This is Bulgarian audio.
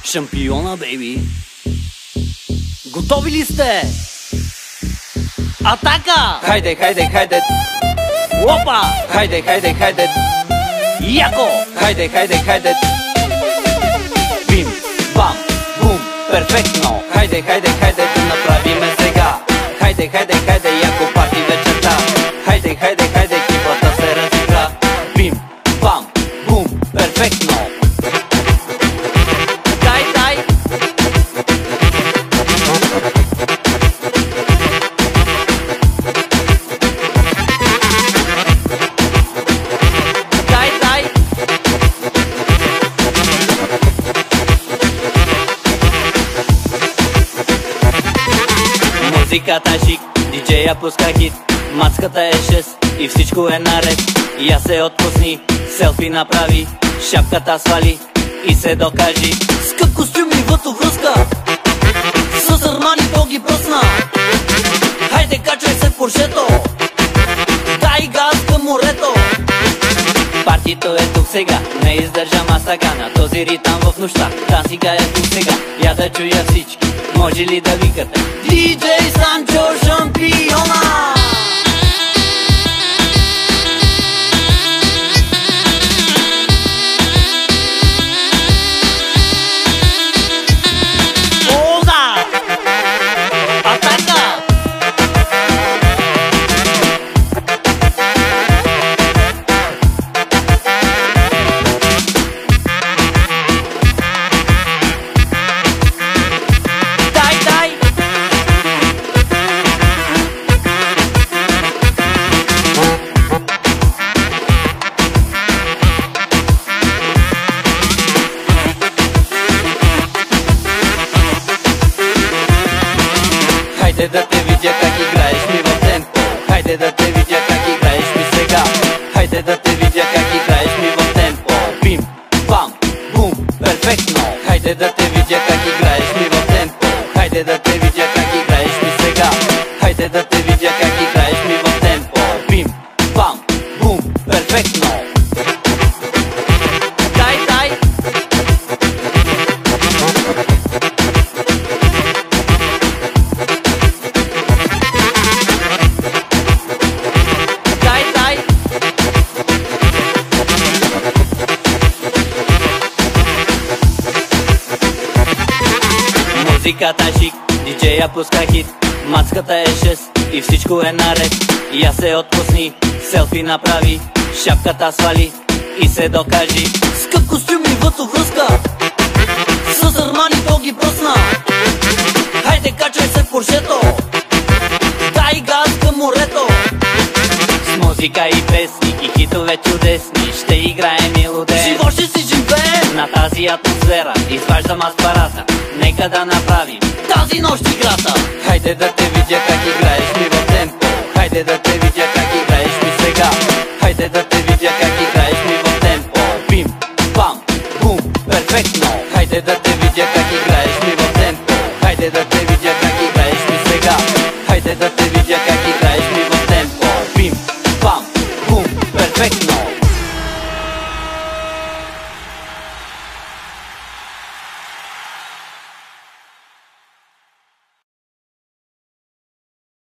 Шампиона, бейби! Готови ли сте? Атака! Хайде, хайде, хайде! Опа! Хайде, хайде, хайде! Яко! Хайде, хайде, хайде! Бим, бам, бум, перфектно! Хайде, хайде, хайде да направиме сега! Хайде, хайде, хайде, яко парти вечерта! Хайде, хайде, хайде, екипата се разигра! Бим, бам, бум, перфектно! Дай, дай! Дай, дай! Музиката е шик, диджея пуска хит, мацката е 6 и всичко е наред. Я се отпусни, селфи направи, шапката свали и се докажи. Скъп костюм и връзка, с Армани то ги бръсна. Хайде, качвай се в поршето, дай газ към морето. Партито е тук сега, не издържам аз сега на този ритъм в нощта. Танцика е тук сега, я да чуя всички, може ли да викате? Диджей Санчо Шампиона! Хайде да те видя как играеш ми в темпо. Хайде да те видя как играеш ми сега. Хайде да те видя как играеш ми в темпо. Бим, бам, бум, перфектно. Хайде да те видя как играеш ми в темпо. Хайде да те видя как играеш ми сега. Хайде да те видя как играеш ми в темпо. Бим, бам, бум, перфектно. Дай, дай! Музиката е шик, диджея пуска хит, мацката е 6 и всичко е наред. Я се отпусни, селфи направи, шапката свали и се докажи. Скъп костюм и връзка, с Армани то ги бръсна. Хайде, качвай се в поршето, дай газ към морето. С музика и песни и хитове чудесни ще играем и лудеем. Живот ще си живеем на тази атмосфера, изваждам аз парата, нека да направим тази нощ играта. Хайде да те видя как играеш ми в темпо. Хайде да те видя как играеш ми сега. Хайде да те видя как играеш ми в темпо. Бим, бам, бум, перфектно.